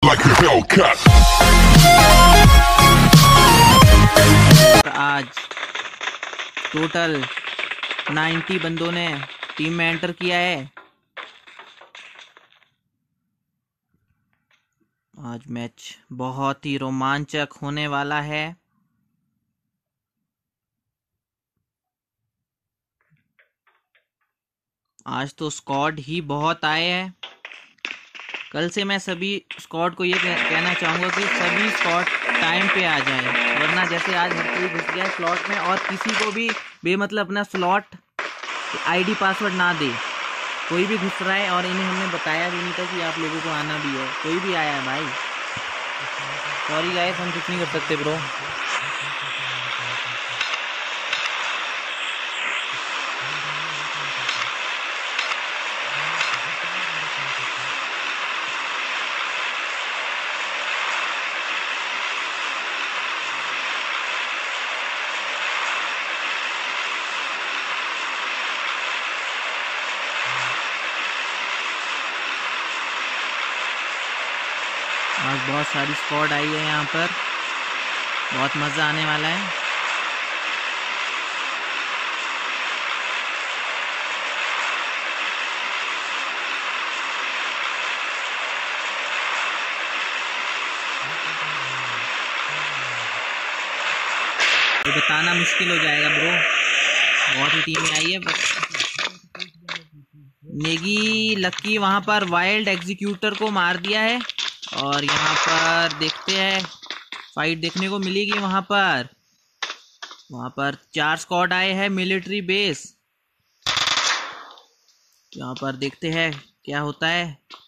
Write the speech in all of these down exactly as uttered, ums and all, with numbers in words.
like a Hellcat. आज total नब्बे बंदों ने टीम में एंटर किया है। आज मैच बहुत ही रोमांचक होने वाला है। आज तो स्क्वाड ही बहुत आए हैं। कल से मैं सभी स्क्वाड को ये कहना चाहूँगा कि सभी स्क्वाड टाइम पे आ जाएं, वरना जैसे आज हर कोई घुस गया स्लॉट में और किसी को भी बेमतलब अपना स्लॉट आईडी पासवर्ड ना दे। कोई भी घुस रहा है और इन्हें हमने बताया भी नहीं था कि आप लोगों को आना भी है। कोई भी आया है भाई, सॉरी गाइस, हम कुछ नहीं कर सकते ब्रो। आज बहुत सारी स्क्वाड आई है यहाँ पर, बहुत मज़ा आने वाला है। तो बताना मुश्किल हो जाएगा ब्रो, बहुत ही टीमें आई है। नेगी लक्की वहाँ पर वाइल्ड एग्जीक्यूटर को मार दिया है और यहाँ पर देखते हैं फाइट देखने को मिलेगी। वहाँ पर वहाँ पर चार स्क्वाड आए हैं मिलिट्री बेस। यहाँ पर देखते हैं क्या होता है।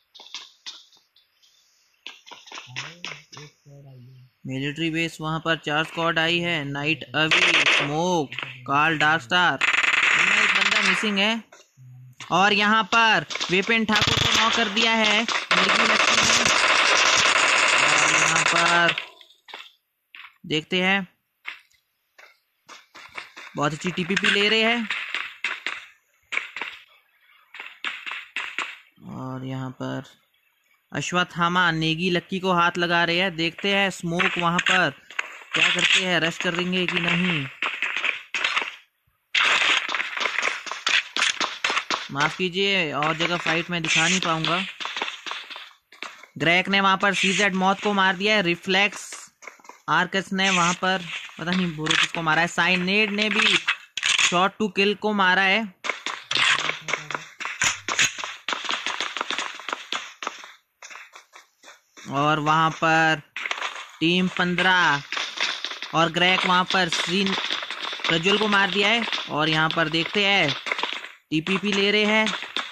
मिलिट्री बेस वहाँ पर चार स्क्वाड आई है। नाइट अवी, स्मोक, कार्ल डार्क स्टार, एक बंदा मिसिंग है। और यहाँ पर विपिन ठाकुर को नॉक कर दिया है नेगी लक्की ने। पर देखते हैं, बहुत अच्छी टीपीपी ले रहे हैं। और यहाँ पर अश्वत्थामा नेगी लक्की को हाथ लगा रहे हैं। देखते हैं स्मोक वहां पर क्या करते हैं, रश करेंगे कि नहीं। माफ कीजिए, और जगह फाइट में दिखा नहीं पाऊंगा। ग्रैक ने वहां पर सीजेड मौत को मार दिया है। रिफ्लेक्स आर्कस ने वहां पर पता नहीं बुरो किसको मारा है। साइनेड ने भी शॉट टू किल को मारा है। और वहां पर टीम पंद्रह और ग्रैक वहां पर सीन प्रज्वल को मार दिया है। और यहाँ पर देखते हैं टीपीपी ले रहे हैं।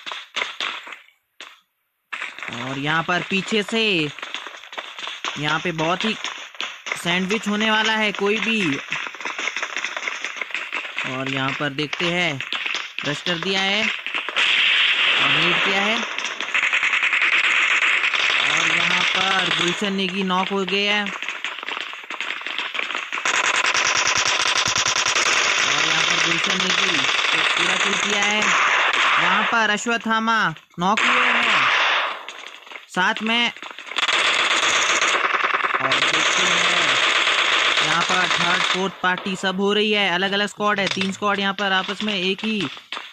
और यहाँ पर पीछे से यहाँ पे बहुत ही सैंडविच होने वाला है कोई भी। और यहाँ पर देखते हैं रश कर दिया है और नीट किया है। और यहाँ पर गुलशन नेगी नॉक हो गया है। और यहाँ पर गुलशन नेगी पूरा किल किया है। यहाँ पर अश्वत्थामा नॉक हुए हैं साथ में। और देखते हैं यहाँ पर थर्ड फोर्थ पार्टी सब हो रही है। अलग अलग स्क्वाड है, तीन स्क्वाड यहाँ पर आपस में एक ही।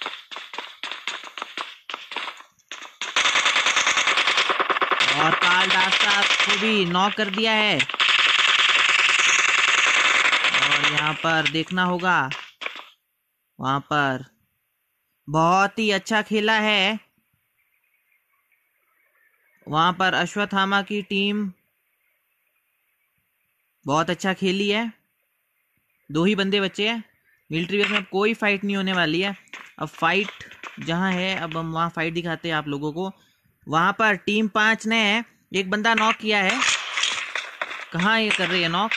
और कार्ल डार्क स्टार को भी नॉक कर दिया है। और यहाँ पर देखना होगा, वहां पर बहुत ही अच्छा खेला है। वहां पर अश्वत्थामा की टीम बहुत अच्छा खेली है। दो ही बंदे बचे हैं। मिलिट्री बेस में कोई फाइट नहीं होने वाली है। अब फाइट जहां है, अब हम वहां फाइट दिखाते हैं आप लोगों को। वहां पर टीम पांच ने एक बंदा नॉक किया है। कहाँ ये कर रही है नॉक?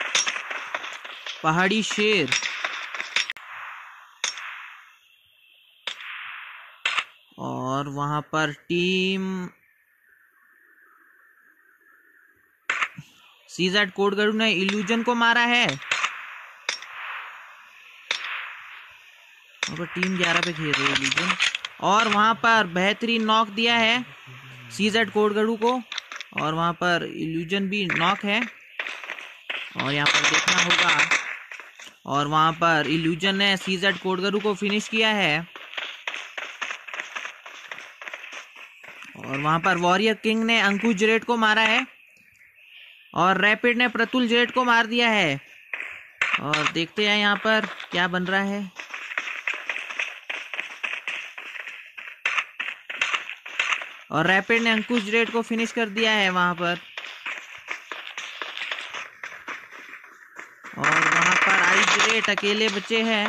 पहाड़ी शेर। और वहां पर टीम सीजेड कोडगढ़ ने इल्यूजन को मारा है। और टीम ग्यारह पे खेल रही है इल्यूजन। और वहां पर बेहतरीन नॉक दिया है सीजेड कोडगढ़ को। और वहां पर इल्यूजन भी नॉक है और यहाँ पर देखना होगा। और वहां पर इल्यूजन ने सीजेड कोडगरू को फिनिश किया है और वहां पर वॉरियर किंग ने अंकुश जरेट को मारा है और रैपिड ने प्रतुल जरेट को मार दिया है। और देखते हैं यहाँ पर क्या बन रहा है। और रैपिड ने अंकुश जरेट को फिनिश कर दिया है वहां पर। और वहां पर आई जरेट अकेले बचे हैं।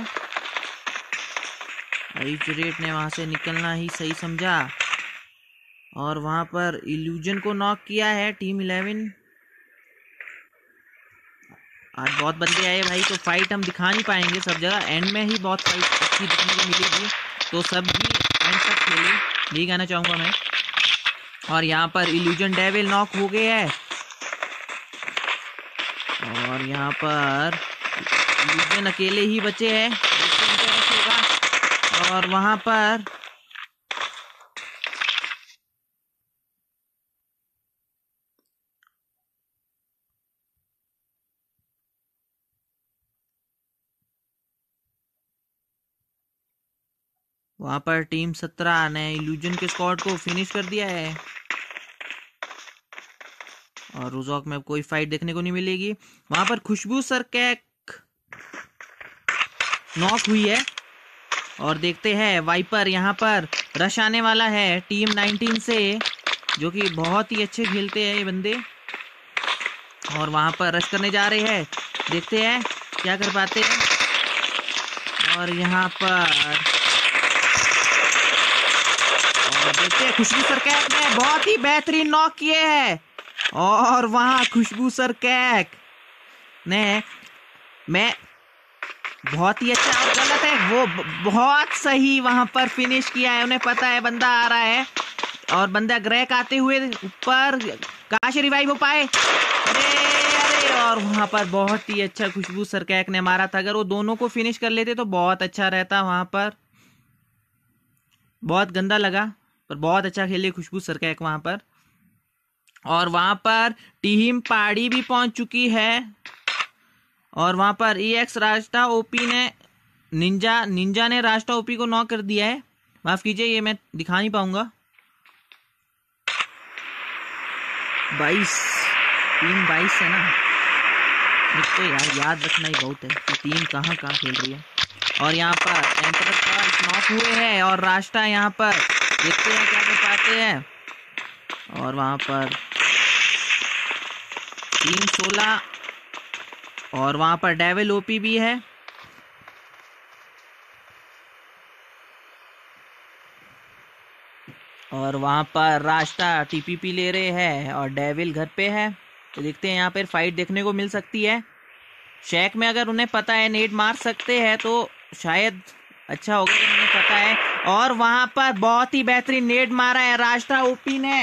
आई जरेट ने वहां से निकलना ही सही समझा और वहां पर इल्यूजन को नॉक किया है टीम इलेवन। आज बहुत बंदे आए भाई, तो फाइट हम दिखा नहीं पाएंगे सब जगह, एंड में ही बहुत फाइट अच्छी दिखने को मिलेगी, तो सब भी एंड तक खेले, यही कहना चाहूँगा मैं। और यहाँ पर इल्यूजन डेविल नॉक हो गए है और यहाँ पर इल्यूजन अकेले ही बचे हैं और वहाँ पर वहां पर टीम सत्रह ने इल्यूजन के स्क्वाड को फिनिश कर दिया है और रोजॉक में अब कोई फाइट देखने को नहीं मिलेगी। वहां पर खुशबू सरकैक नॉक हुई है और देखते हैं वाइपर यहाँ पर रश आने वाला है टीम नाइनटीन से, जो कि बहुत ही अच्छे खेलते हैं ये बंदे। और वहां पर रश करने जा रहे हैं, देखते हैं क्या कर पाते हैं। और यहाँ पर और देखते हैं खुशबू सरकैक ने बहुत ही बेहतरीन नॉक किए हैं और वहां खुशबू सरकैक ने मैं बहुत ही अच्छा और गलत है, वो बहुत सही वहां पर फिनिश किया है। उन्हें पता है बंदा आ रहा है और बंदा ग्रैक आते हुए ऊपर काश रिवाइव हो पाए, अरे अरे और वहां पर बहुत ही अच्छा खुशबू सरकैक ने मारा था। अगर वो दोनों को फिनिश कर लेते तो बहुत अच्छा रहता। वहां पर बहुत गंदा लगा पर बहुत अच्छा खेले खुशबू सरकैक वहां पर। और वहां पर टीम पहाड़ी भी पहुंच चुकी है और वहां पर ई एक्स रास्टा ओपी ने निंजा निंजा ने रास्टा ओपी को नॉक कर दिया है। माफ कीजिए ये मैं दिखा नहीं पाऊंगा। बाईस टीम बाईस है ना, मुझको यार याद रखना ही बहुत है कि टीम कहाँ कहाँ खेल रही है। और यहाँ पर एम्परर का नॉक हुए हैं और रास्ता यहाँ पर देखते हैं क्या कर पाते हैं। और वहां पर टीम सोलह और वहां पर डेविल ओपी भी है। और वहां पर रास्ता टीपीपी ले रहे हैं और डेविल घर पे है, तो देखते हैं यहाँ पर फाइट देखने को मिल सकती है। शैक में अगर उन्हें पता है नेट मार सकते हैं तो शायद अच्छा होगा, उन्हें पता है। और वहां पर बहुत ही बेहतरीन नेट मारा है रास्ता ओपी ने।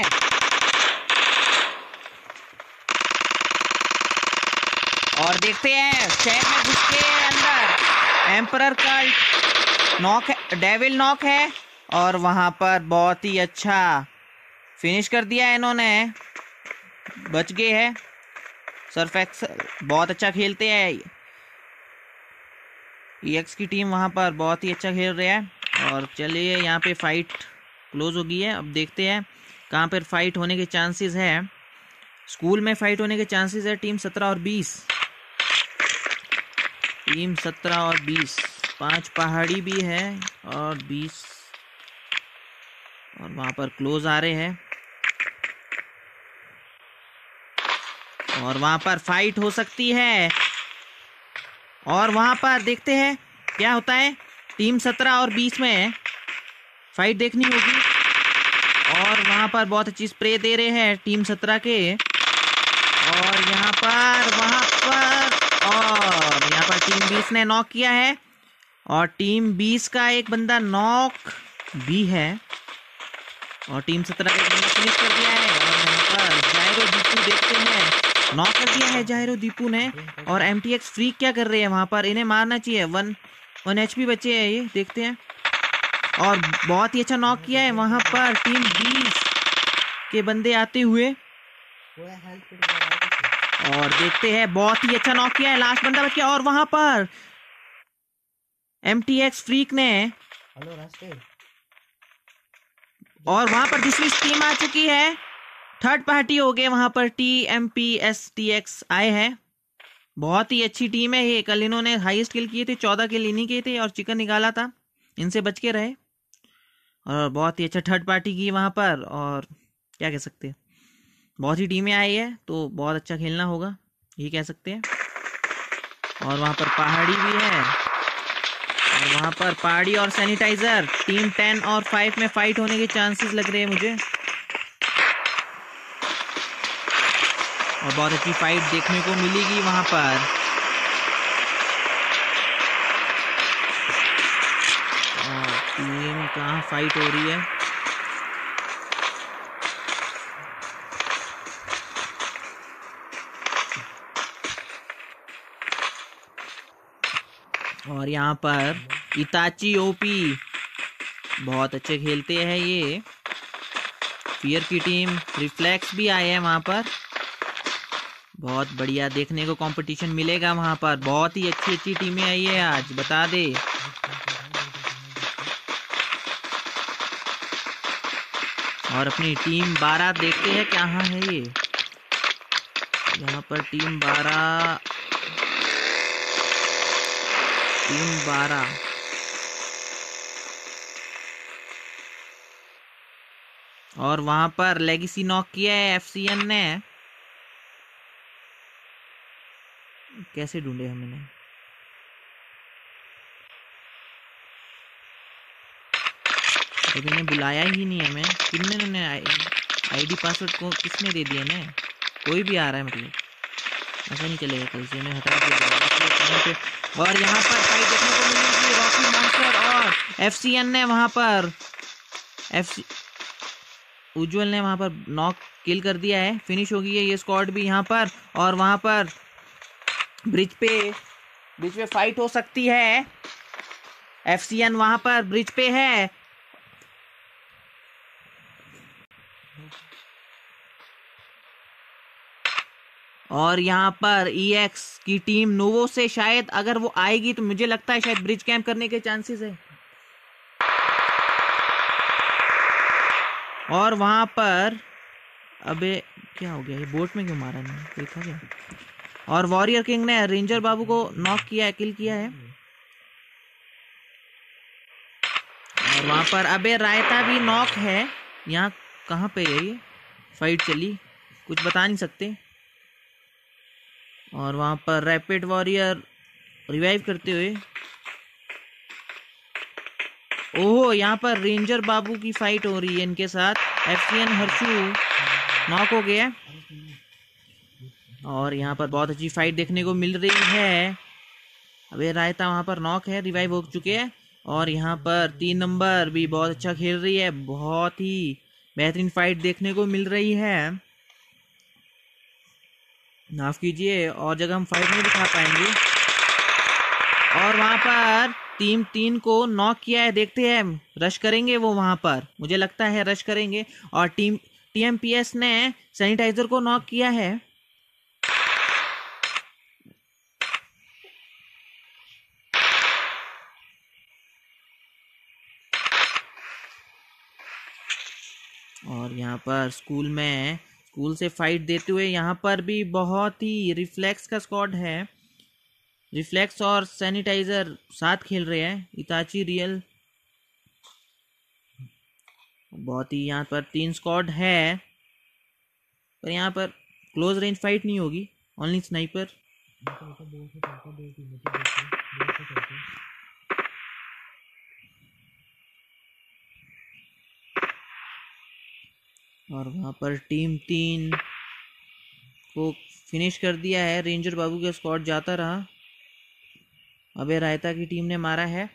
और देखते हैं शैक में घुस के अंदर एम्परर का नॉक है, डेविल नॉक है और वहां पर बहुत ही अच्छा फिनिश कर दिया है इन्होंने, बच गए हैं। सरफेक्स बहुत अच्छा खेलते हैं, ई एक्स की टीम वहां पर बहुत ही अच्छा खेल रहा है। और चलिए यहाँ पे फाइट क्लोज हो गई है, अब देखते हैं कहाँ पर फाइट होने के चांसेस है। स्कूल में फाइट होने के चांसेस है टीम सत्रह और बीस, टीम सत्रह और बीस, पांच पहाड़ी भी है और बीस, और वहां पर क्लोज आ रहे हैं और वहां पर फाइट हो सकती है। और वहां पर देखते हैं क्या होता है। टीम सत्रह और बीस में फाइट देखनी होगी और वहां पर बहुत अच्छी स्प्रे दे रहे हैं टीम सत्रह के। और यहाँ पर वहां पर और यहाँ पर टीम बीस ने नॉक किया है और टीम बीस का एक बंदा नॉक भी है और टीम सत्रह का एक बंदा फिनिश कर दिया है। और यहाँ पर जायरो दीपू देखते हैं नॉक कर दिया है जायरो दीपू ने। और एम टी एक्स फ्रीक क्या कर रहे हैं वहां पर, इन्हें मारना चाहिए। वन वन एच पी बचे हैं ये, देखते हैं। और बहुत ही अच्छा नॉक किया है वहां पर टीम बीस के बंदे आते हुए। और देखते हैं, बहुत ही अच्छा नॉक किया है, लास्ट बंदा बच गया। और वहां पर एम टी एक्स फ्रीक ने, और वहां पर दूसरी टीम आ चुकी है, थर्ड पार्टी हो गए वहां पर। T M P S T X आए हैं, बहुत ही अच्छी टीम है ये। कल इन्होंने हाईएस्ट किल किए थे, चौदह किल इन्हीं किए थे और चिकन निकाला था, इनसे बच के रहे। और बहुत ही अच्छा थर्ड पार्टी की वहां पर, और क्या कह सकते हैं, बहुत ही टीमें आई है तो बहुत अच्छा खेलना होगा, ये कह सकते हैं। और वहां पर पहाड़ी भी है, और वहां पर पहाड़ी और सैनिटाइजर, टीम टेन और फाइव में फाइट होने के चांसेस लग रहे हैं मुझे, और बहुत अच्छी फाइट देखने को मिलेगी वहां पर। और टीम कहाँ फाइट हो रही है, और यहाँ पर इताची ओपी बहुत अच्छे खेलते हैं ये। फियर की टीम, रिफ्लेक्स भी आए हैं वहां पर, बहुत बढ़िया देखने को कंपटीशन मिलेगा वहां पर। बहुत ही अच्छी अच्छी टीमें आई है आज, बता दे। और अपनी टीम बारह देखते हैं कहाँ है ये, यहाँ पर टीम बारह, टीम बारह और वहां पर लेगेसी नॉक किया है एफ सी एन ने। कैसे ढूंढे हमने, तो इन्हें बुलाया ही नहीं हमें, किन्ने ने आईडी पासवर्ड को किसने दे दिया ने, कोई भी आ रहा है मतलब, ऐसा नहीं चलेगा, कल से इन्हें हटा के। और यहाँ पर फाइट देखने को मिलेगी, रॉकी मॉन्स्टर और एफ सी एन ने वहां पर, एफ उज्जवल ने वहां पर नॉक किल कर दिया है, फिनिश हो गई है ये स्क्वाड भी यहाँ पर। और वहां पर ब्रिज पे, ब्रिज पे फाइट हो सकती है, एफ सी एन वहां पर ब्रिज पे है। और यहाँ पर ई एक्स की टीम नोवो से, शायद अगर वो आएगी तो मुझे लगता है शायद ब्रिज कैंप करने के चांसेस है। और वहां पर, अबे क्या हो गया, ये बोट में क्यों मारा नहीं देखा क्या। और वॉरियर किंग ने रेंजर बाबू को नॉक किया है, किल किया है। और वहां पर अबे रायता भी नॉक है। यहाँ कहाँ पे है ये फाइट चली, कुछ बता नहीं सकते। और वहां पर रैपिड वॉरियर रिवाइव करते हुए, ओहो यहाँ पर रेंजर बाबू की फाइट हो रही है इनके साथ। F C N Harshu knock हो गया, और यहाँ पर बहुत अच्छी फाइट देखने को मिल रही है। अबे रायता वहां पर नॉक है, रिवाइव हो चुके हैं। और यहाँ पर तीन नंबर भी बहुत अच्छा खेल रही है, बहुत ही बेहतरीन फाइट देखने को मिल रही है। माफ कीजिए, और जगह हम फाइट नहीं दिखा पाएंगे। और वहां पर टीम तीन को नॉक किया है, देखते हैं रश करेंगे वो वहां पर, मुझे लगता है रश करेंगे। और team T M P S ने सैनिटाइजर को नॉक किया है। और यहाँ पर स्कूल में, स्कूल से फाइट देते हुए यहाँ पर भी बहुत ही, रिफ्लेक्स का स्क्वाड है, रिफ्लेक्स और सैनिटाइजर साथ खेल रहे हैं। इताची रियल, बहुत ही यहाँ पर तीन स्क्वाड है, पर यहाँ पर क्लोज रेंज फाइट नहीं होगी, ओनली स्नाइपर। और वहां पर टीम तीन को फिनिश कर दिया है, रेंजर बाबू का स्क्वाड जाता रहा। अबे रायता की टीम ने मारा है।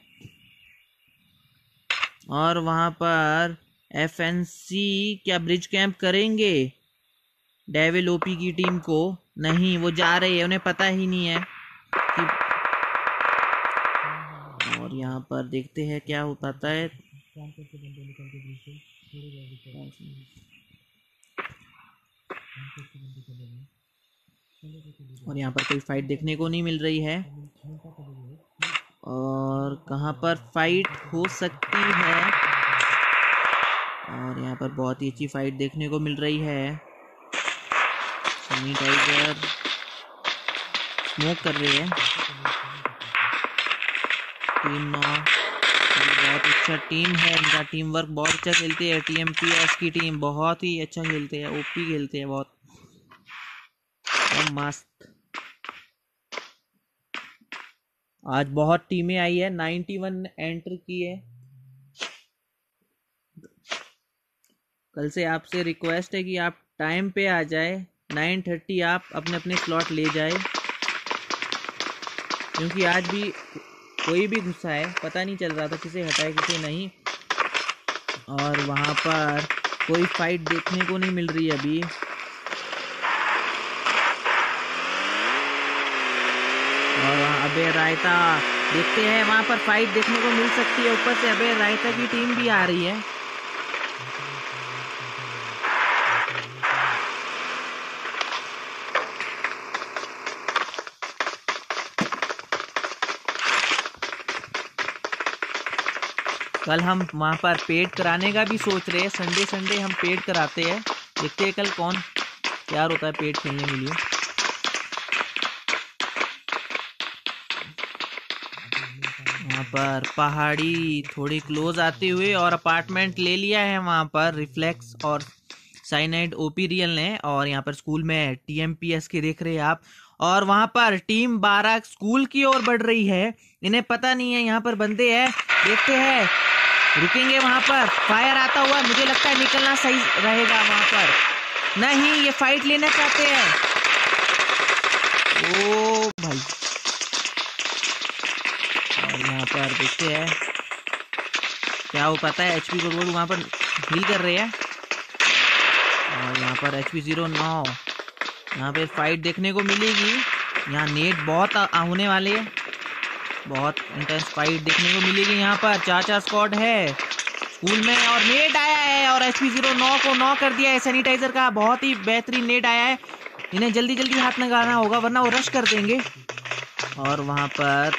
और वहां पर एफ एन सी क्या ब्रिज कैंप करेंगे डेविल ओपी की टीम को, नहीं वो जा रहे हैं, उन्हें पता ही नहीं है कि... और यहाँ पर देखते हैं क्या हो पाता है। और यहाँ पर कोई फाइट देखने को नहीं मिल रही है। और कहाँ पर फाइट हो सकती है, और यहाँ पर बहुत ही अच्छी फाइट देखने को मिल रही है। सनी टाइगर स्मोक कर रही है। टीम नौ बहुत अच्छा टीम है, इनका टीम वर्क बहुत अच्छा खेलती है। टीएमपीएस की टीम बहुत ही अच्छा खेलते हैं, ओपी खेलते हैं बहुत मस्त। आज बहुत टीमें आई है, इक्यानवे एंटर की है। कल से आपसे रिक्वेस्ट है कि आप टाइम पे आ जाए, नौ तीस आप अपने अपने स्लॉट ले जाए, क्योंकि आज भी कोई भी घुसा है, पता नहीं चल रहा था किसे हटाए किसे नहीं। और वहाँ पर कोई फाइट देखने को नहीं मिल रही अभी। और वहाँ अबे रायता देखते हैं, वहाँ पर फाइट देखने को मिल सकती है। ऊपर से अबे रायता की टीम भी आ रही है। कल हम वहाँ पर पेड कराने का भी सोच रहे हैं। संडे संडे हम पेड कराते हैं, देखते हैं कल कौन तैयार होता है पेड खेलने के लिए। वहाँ पर पहाड़ी थोड़ी क्लोज आते हुए और अपार्टमेंट ले लिया है वहाँ पर रिफ्लेक्स और साइनाइड ओपी रियल ने। और यहाँ पर स्कूल में टीएमपीएस के देख रहे हैं आप। और वहाँ पर टीम बारह स्कूल की ओर बढ़ रही है, इन्हें पता नहीं है यहाँ पर बंदे हैं। देखते हैं, रुकेंगे वहाँ पर। फायर आता हुआ मुझे लगता है निकलना सही रहेगा वहाँ पर। नहीं, ये फाइट लेना चाहते हैं। ओ भाई, और यहाँ पर देखते हैं क्या हो पाता है। एचपी गोल वहाँ पर हील कर रहे हैं। और यहाँ पर एचपी जीरो नौ, यहाँ पे फाइट देखने को मिलेगी। यहाँ नेट बहुत होने वाले हैं, बहुत इंटेंस फाइट देखने को मिलेगी। यहाँ पर चार चार स्क्वाड है स्कूल में, और नेट आया है और एचपी जीरो नौ को नॉक कर दिया है। सैनिटाइजर का बहुत ही बेहतरीन नेट आया है। इन्हें जल्दी जल्दी हाथ लगाना होगा वरना वो रश कर देंगे। और वहाँ पर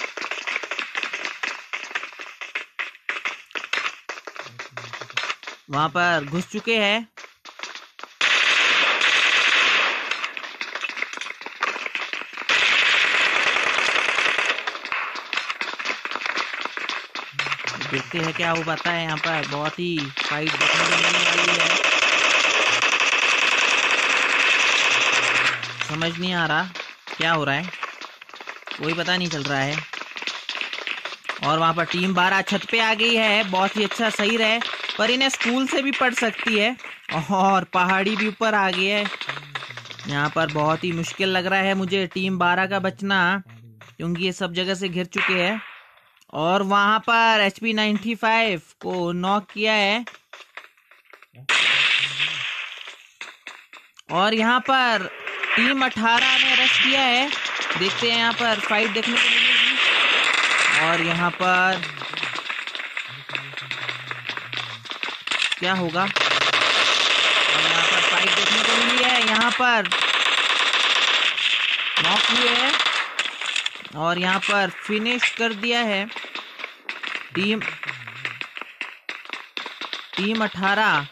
वहाँ पर घुस चुके हैं। देखते हैं क्या हो पाता है। यहाँ पर बहुत ही फाइट देखने को मिलने वाली है। समझ नहीं आ रहा क्या हो रहा है, कोई पता नहीं चल रहा है। और वहाँ पर टीम बारह छत पे आ गई है, बहुत ही अच्छा सही रहे, पर इन्हें स्कूल से भी पड़ सकती है। और पहाड़ी भी ऊपर आ गई है। यहाँ पर बहुत ही मुश्किल लग रहा है मुझे टीम बारह का बचना, क्योंकि ये सब जगह से घिर चुके हैं। और वहां पर एच पी नाइन्टी फाइव को नॉक किया है। और यहाँ पर टीम अठारह ने रश किया है। देखते हैं यहाँ पर फाइट देखने को मिलेगी। और यहाँ पर क्या होगा, और यहाँ पर फाइट देखने को मिली है। यहाँ पर नॉक हुए है और यहाँ पर फिनिश कर दिया है टीम टीम अठारह।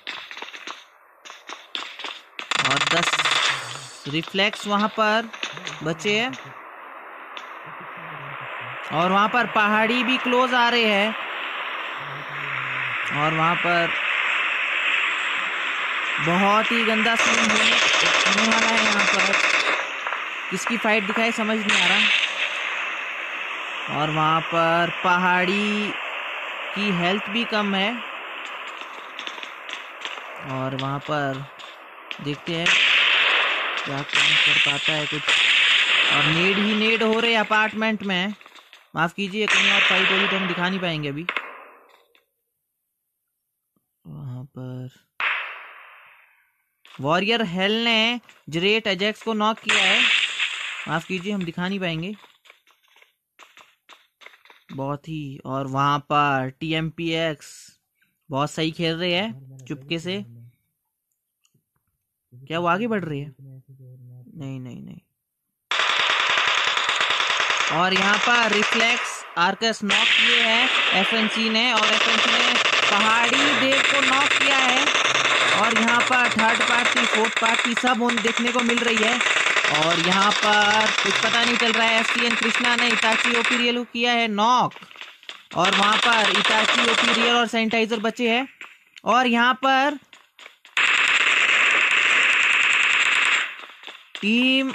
और दस रिफ्लेक्स वहां पर बचे हैं। और वहां पर पहाड़ी भी क्लोज आ रहे हैं। और वहां पर बहुत ही गंदा सीन होने वाला है। यहाँ पर किसकी फाइट दिखाई समझ नहीं आ रहा। और वहां पर पहाड़ी की हेल्थ भी कम है। और वहां पर देखते हैं क्या काम कर पाता है कुछ। और नेड ही नेड हो रहे अपार्टमेंट में। माफ कीजिए, कहीं और फाइट होगी तो हम दिखा नहीं पाएंगे अभी। वहां पर वॉरियर हेल ने जरेट एजेक्स को नॉक किया है। माफ कीजिए, हम दिखा नहीं पाएंगे बहुत ही। और वहां पर टीएमपीएक्स बहुत सही खेल रहे हैं चुपके से। क्या वो आगे बढ़ रही है? नहीं नहीं नहीं। और यहाँ पर रिफ्लेक्स आर्कस नॉक किए हैं एफएनसी ने, और एफएनसी ने पहाड़ी देव को नॉक किया है। और यहाँ पर थर्ड पार्टी फोर्थ पार्टी सब उन देखने को मिल रही है। और यहाँ पर कुछ पता नहीं चल रहा है। एफसीएन कृष्णा ने इताची ओपी रियल को किया है नॉक, और वहाँ पर इताची ओपी रियल और सैनिटाइजर बचे हैं। और यहाँ पर टीम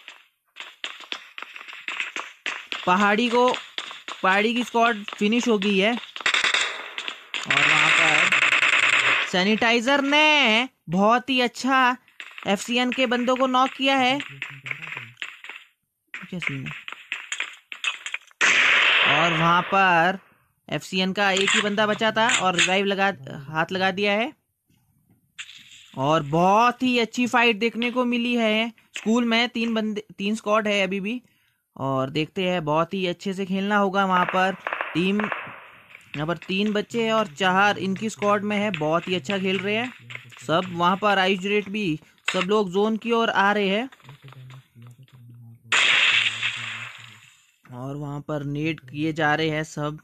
पहाड़ी को पहाड़ी की स्क्वाड फिनिश हो गई है। और वहां पर सैनिटाइजर ने बहुत ही अच्छा एफसीएन के बंदों को नॉक किया है। क्या सीन है? और वहां पर एफसीएन का एक ही बंदा बचा था और रिवाइव लगा हाथ लगा दिया है। और बहुत ही अच्छी फाइट देखने को मिली है। स्कूल में तीन बंदे तीन स्क्वाड है अभी भी, और देखते हैं बहुत ही अच्छे से खेलना होगा। वहां पर टीम यहाँ पर तीन बच्चे हैं और चार इनकी स्क्वाड में है। बहुत ही अच्छा खेल रहे हैं सब। वहां पर आयुष रेट भी सब लोग जोन की ओर आ रहे हैं। और वहां पर नेड किए जा रहे हैं सब।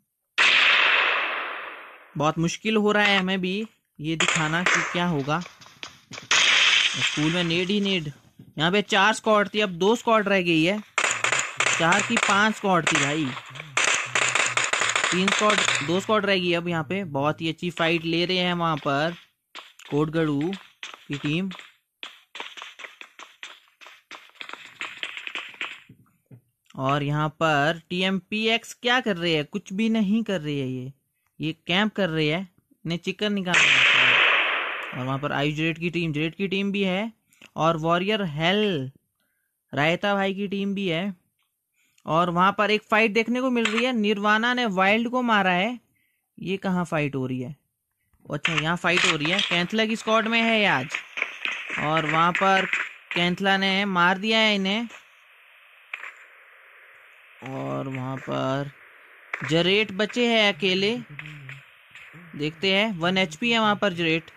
बहुत मुश्किल हो रहा है हमें भी ये दिखाना कि क्या होगा। स्कूल में नेड ही नेड। यहाँ पे चार स्क्वाड थी, अब दो स्क्वाड रह गई है। चार की पांच स्क्वाड थी भाई, तीन स्क्वाड दो स्क्वाड रह गई अब यहाँ पे। बहुत ही अच्छी फाइट ले रहे हैं वहां पर कोटगढ़ू की टीम। और यहाँ पर टीएमपीएक्स क्या कर रहे हैं? कुछ भी नहीं कर रही है। ये ये कैंप कर रहे हैं, इन्हें चिकन निकालना। और वहां पर आयुष जेड की टीम जेड की टीम भी है, और वॉरियर हेल रायता भाई की टीम भी है। और वहां पर एक फाइट देखने को मिल रही है। निर्वाणा ने वाइल्ड को मारा है। ये कहाँ फाइट हो रही है? अच्छा यहाँ फाइट हो रही है। कैंथला की स्क्वाड में है आज, और वहां पर कैंथला ने मार दिया है इन्हें। और वहां पर जरेट बचे हैं अकेले, देखते हैं। वन एचपी है वहां पर जरेट।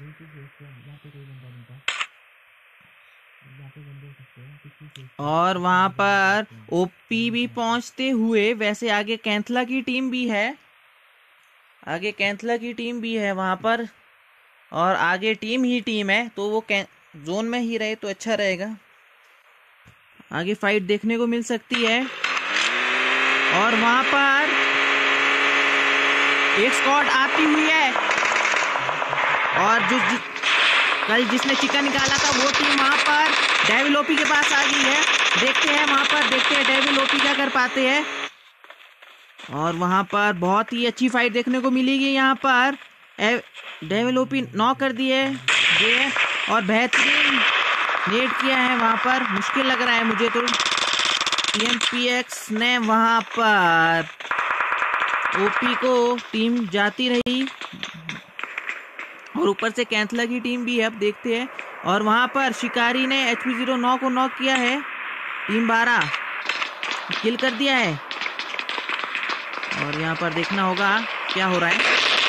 और वहां पर ओपी भी पहुंचते हुए। वैसे आगे कैंथला की टीम भी है, आगे कैंथला की टीम भी है वहां पर, और आगे टीम ही टीम है, तो वो जोन में ही रहे तो अच्छा रहेगा। आगे फाइट देखने को मिल सकती है। और वहां पर एक स्क्वाड आती हुई है, और जो जि, कल जिसने चिकन निकाला था वो टीम वहां पर डेविल ओपी के पास आ गई है। देखते हैं वहां पर, देखते हैं डेविल ओपी क्या कर पाते हैं। और वहां पर बहुत ही अच्छी फाइट देखने को मिलेगी। यहाँ पर डेविल ओपी नॉक कर दिए ये, और बेहतरीन नेट किया है वहां पर। मुश्किल लग रहा है मुझे तो। टीएमपीएक्स ने वहां पर ओपी को टीम जाती रही, और ऊपर से कैंथला की टीम भी है, अब देखते हैं। और वहां पर शिकारी ने एच पी जीरो नौ को नॉक किया है। टीम बारह किल कर दिया है। और यहाँ पर देखना होगा क्या हो रहा है।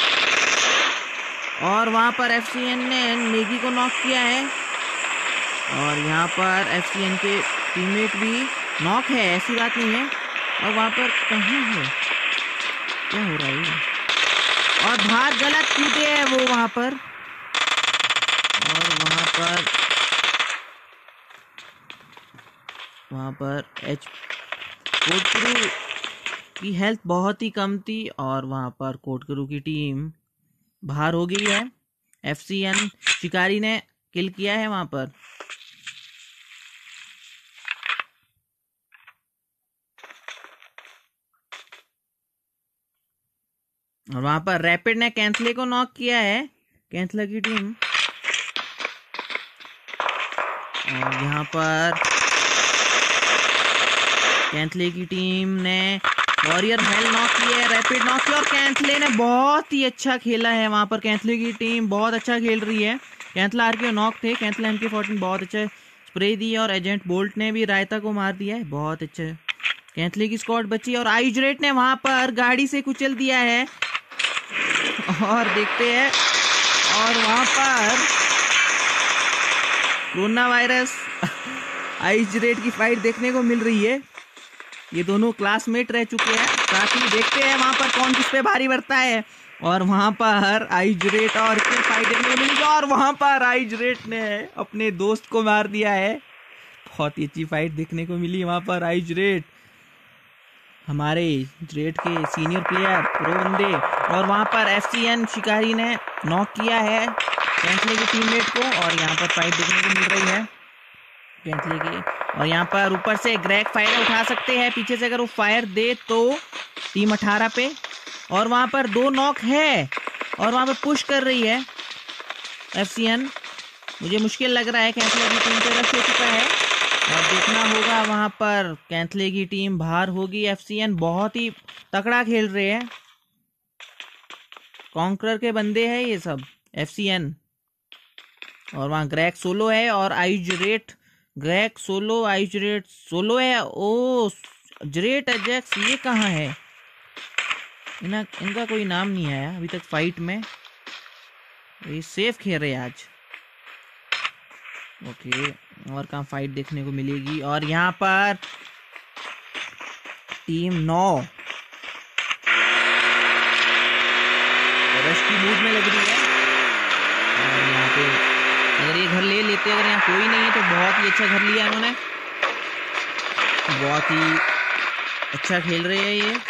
और वहां पर एफसीएन ने नेगी को नॉक किया है, और यहाँ पर एफसीएन के टीममेट भी नॉक है, ऐसी बात नहीं है। और वहां पर कहाँ है, क्या हो रहा है? और बाहर गलत कूदे है वो वहां पर। और वहां पर वहां पर एच कोटकरू की हेल्थ बहुत ही कम थी, और वहां पर कोटकरू की टीम बाहर हो गई है। एफसीएन शिकारी ने किल किया है वहां पर। और वहां पर रैपिड ने कैंथले को नॉक किया है, कैंथला की टीम। और यहाँ पर कैंथले की टीम ने वॉरियर हेल नॉक किया है, रैपिड नॉक किया, और कैंथले ने बहुत ही अच्छा खेला है वहां पर। कैंथले की टीम बहुत अच्छा खेल रही है। कैंथला आर के नॉक थे, कैंथला एम के फोर्टीन बहुत अच्छा स्प्रे दी, और एजेंट बोल्ट ने भी रायता को मार दिया है, बहुत अच्छा। कैंथले की स्क्वाड बची, और आयुजरेट ने वहां पर गाड़ी से कुचल दिया है। और देखते हैं, और वहां पर कोरोना वायरस आइजरेट की फाइट देखने को मिल रही है। ये दोनों क्लासमेट रह चुके हैं, साथ ही देखते हैं वहां पर कौन किस पे भारी बढ़ता है। और वहां पर आइजरेट और फिर फाइट देखने को मिलेगी और वहां पर आइजरेट ने अपने दोस्त को मार दिया है। बहुत ही अच्छी फाइट देखने को मिली वहां पर। आइजरेट हमारे जरेट के सीनियर प्लेयर प्रो बंदे, और वहां पर एफसीएन शिकारी ने नॉक किया है कैंथले के टीममेट को। और यहाँ पर फाइट देखने को मिल रही है कैंथले की। और यहाँ पर ऊपर से ग्रैग फायर उठा सकते हैं पीछे से, अगर वो फायर दे तो टीम अठारह पे। और वहां पर दो नॉक है और वहां पर पुश कर रही है एफसीएन। मुझे मुश्किल लग रहा है कैंथले की टीम पे रश हो चुका है और देखना होगा वहां पर कैंथले की टीम बाहर होगी। एफसीएन बहुत ही तगड़ा खेल रहे हैं, कॉन्करर के बंदे हैं ये सब एफसीएन। और वहां ग्रैग सोलो है और आइजरेट, ग्रैग सोलो आइजरेट सोलो है। ओ जरेट एजेक्स ये कहाँ है? इना इनका कोई नाम नहीं आया अभी तक फाइट में। ये सेफ खेल रहे हैं आज। ओके, और कहाँ फाइट देखने को मिलेगी? और यहाँ पर टीम नौ रश की मूड में लग रही है। और यहाँ पे अगर ये घर ले लेते, अगर यहाँ कोई नहीं है तो बहुत ही अच्छा घर लिया इन्होंने, बहुत ही अच्छा खेल रहे हैं ये।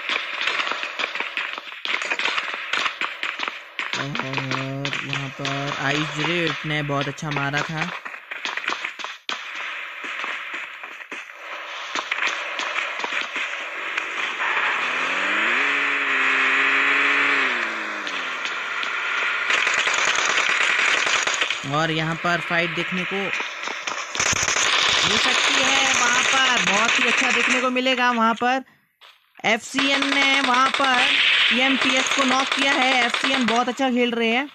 और वहाँ पर आइजरेट ने बहुत अच्छा मारा था। और यहाँ पर फाइट देखने को मिल सकती है, वहाँ पर बहुत ही अच्छा देखने को मिलेगा। वहाँ पर एफसीएन ने वहाँ पर टीएमपीएक्स को नॉक किया है। एफसीएन बहुत अच्छा खेल रहे हैं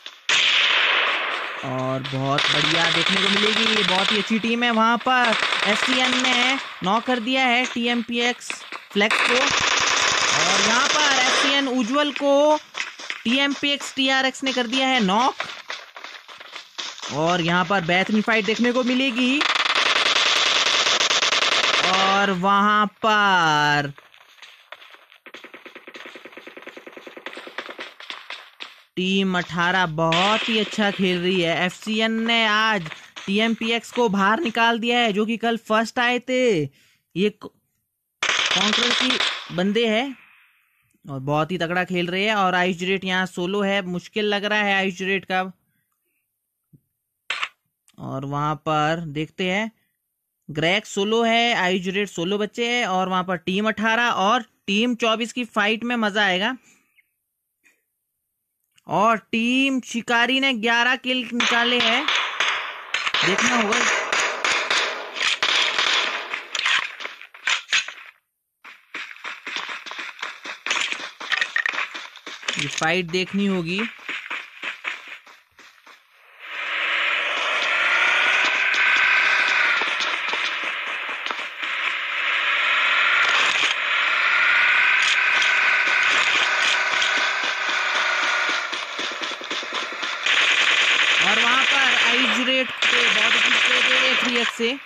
और बहुत बढ़िया देखने को मिलेगी, ये बहुत ही अच्छी टीम है। वहाँ पर एफसीएन ने नॉक कर दिया है टीएमपीएक्स फ्लेक्स को। और यहाँ पर एफसीएन उज्जवल को टीएमपीएक्स टीआरएक्स ने कर दिया है नॉक। और यहाँ पर बेहतरीन फाइट देखने को मिलेगी। और वहां पर टीम अठारह बहुत ही अच्छा खेल रही है। एफसीएन ने आज टीएमपीएक्स को बाहर निकाल दिया है, जो कि कल फर्स्ट आए थे। ये कॉन्करर की बंदे हैं और बहुत ही तगड़ा खेल रहे हैं। और आइजरेट यहाँ सोलो है, मुश्किल लग रहा है आइजरेट का। और वहां पर देखते हैं ग्रैग सोलो है, आइजरेट सोलो बच्चे हैं। और वहां पर टीम अठारह और टीम चौबीस की फाइट में मजा आएगा। और टीम शिकारी ने ग्यारह किल निकाले हैं, देखना होगा। ये फाइट देखनी होगी। और वहां पर आइजरेट पे बहुत अच्छी स्प्रे दे रहे थ्री एक्स से।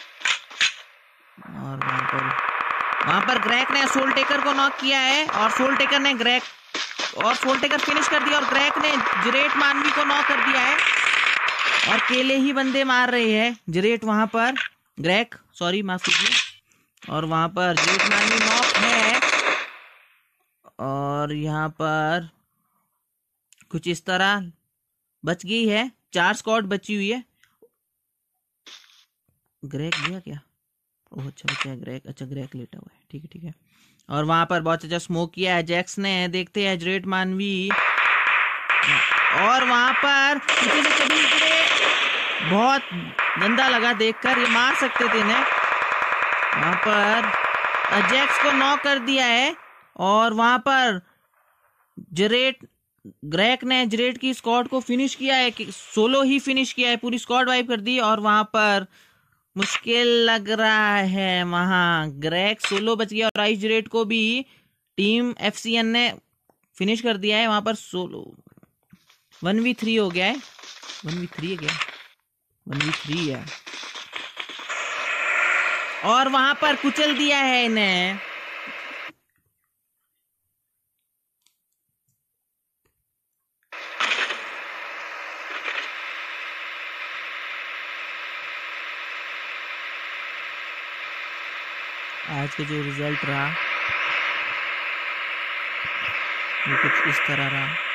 और वहां पर वहां पर ग्रैग ने सोल टेकर को नॉक किया है और सोल टेकर ने ग्रैग और सोल टेकर फिनिश कर दिया। और ग्रैग ने जरेट मानवी को नॉक कर दिया है और केले ही बंदे मार रहे हैं जरेट वहां पर, ग्रैग सॉरी माफ कीजिए। और वहां पर जरेट मानवी नॉक है। और यहाँ पर कुछ इस तरह बच गई है, चार स्क्वाड बची हुई है। ग्रैग गया क्या? ओह अच्छा बचा है ग्रैग, अच्छा ग्रैग लेटा हुआ है, ठीक है ठीक है। और वहां पर बहुत अच्छा स्मोक किया है जैक्स ने, देखते हैं जरेट मानवी। और वहां पर पीछे से कभी बहुत गंदा लगा देखकर, ये मार सकते थे इन्हें। वहां पर जैक्स को नॉक कर दिया है। और वहां पर जरेट ग्रैग ने जरेट की स्क्वाड को फिनिश किया है, सोलो ही फिनिश किया है, पूरी स्क्वाड वाइप कर दी। और वहां पर मुश्किल लग रहा है, वहां ग्रैग सोलो बच गया और आइजरेट को भी टीम एफसीएन ने फिनिश कर दिया है। वहां पर सोलो वन वी थ्री हो गया है, वन वी थ्री है क्या? वन वी थ्री है और वहां पर कुचल दिया है इन्हें। आज का जो रिजल्ट रहा वो कुछ इस तरह रहा।